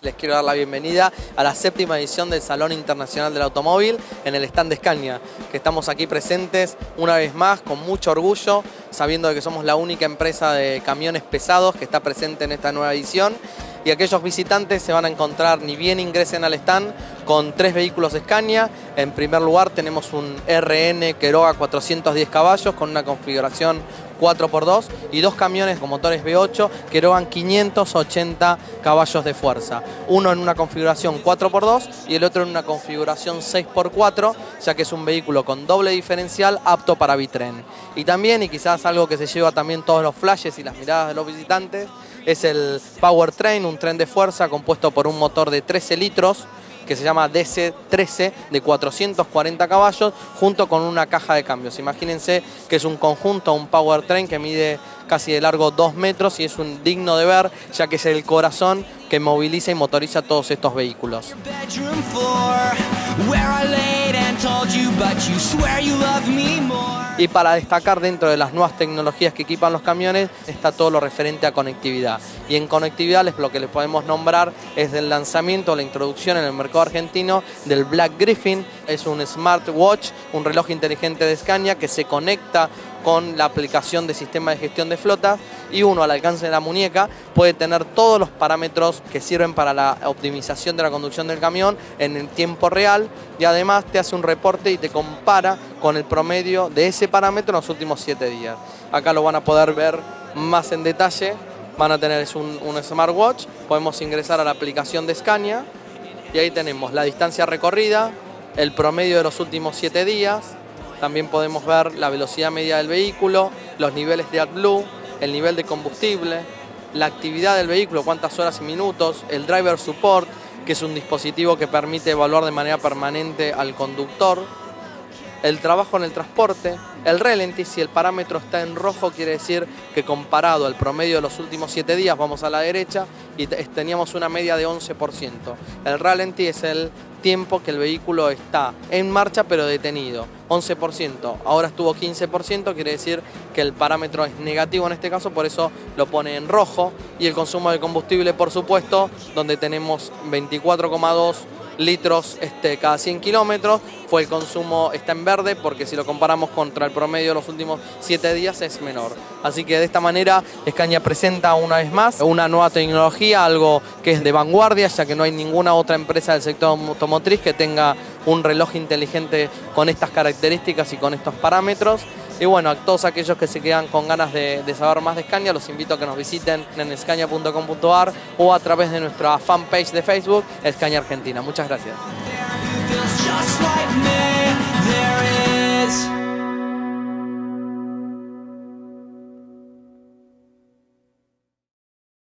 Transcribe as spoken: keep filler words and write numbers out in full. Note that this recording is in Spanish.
Les quiero dar la bienvenida a la séptima edición del Salón Internacional del Automóvil en el stand de Scania, que estamos aquí presentes una vez más con mucho orgullo, sabiendo de que somos la única empresa de camiones pesados que está presente en esta nueva edición. Y aquellos visitantes se van a encontrar, ni bien ingresen al stand, con tres vehículos Scania. En primer lugar tenemos un R N Quiroga cuatrocientos diez caballos con una configuración cuatro por dos y dos camiones con motores V ocho que erogan quinientos ochenta caballos de fuerza. Uno en una configuración cuatro por dos y el otro en una configuración seis por cuatro, ya que es un vehículo con doble diferencial apto para bitren. Y también, y quizás algo que se lleva también todos los flashes y las miradas de los visitantes, es el Powertrain, un tren de fuerza compuesto por un motor de trece litros que se llama D C trece de cuatrocientos cuarenta caballos junto con una caja de cambios. Imagínense que es un conjunto, un Powertrain que mide casi de largo dos metros y es un digno de ver, ya que es el corazón que moviliza y motoriza todos estos vehículos. Y para destacar, dentro de las nuevas tecnologías que equipan los camiones está todo lo referente a conectividad. Y en conectividad lo que les podemos nombrar es el lanzamiento, la introducción en el mercado argentino del Black Griffin. Es un smartwatch, un reloj inteligente de Scania que se conecta con la aplicación de sistema de gestión de flota y uno al alcance de la muñeca puede tener todos los parámetros que sirven para la optimización de la conducción del camión en el tiempo real, y además te hace un reporte y te compara con el promedio de ese parámetro en los últimos siete días. Acá lo van a poder ver más en detalle. Van a tener un, un smartwatch, podemos ingresar a la aplicación de Scania y ahí tenemos la distancia recorrida, el promedio de los últimos siete días. También podemos ver la velocidad media del vehículo, los niveles de AdBlue, el nivel de combustible, la actividad del vehículo, cuántas horas y minutos, el Driver Support, que es un dispositivo que permite evaluar de manera permanente al conductor, el trabajo en el transporte, el ralentí. Si el parámetro está en rojo quiere decir que comparado al promedio de los últimos siete días, vamos a la derecha y teníamos una media de once por ciento. El ralentí es el tiempo que el vehículo está en marcha pero detenido, once por ciento. Ahora estuvo quince por ciento, quiere decir que el parámetro es negativo en este caso, por eso lo pone en rojo. Y el consumo de combustible, por supuesto, donde tenemos veinticuatro coma dos litros este, cada cien kilómetros, fue el consumo, está en verde porque si lo comparamos contra el promedio de los últimos siete días es menor. Así que de esta manera Scania presenta una vez más una nueva tecnología, algo que es de vanguardia, ya que no hay ninguna otra empresa del sector automotriz que tenga un reloj inteligente con estas características y con estos parámetros. Y bueno, a todos aquellos que se quedan con ganas de, de saber más de Scania, los invito a que nos visiten en scania punto com punto ar o a través de nuestra fanpage de Facebook, Scania Argentina. Muchas gracias.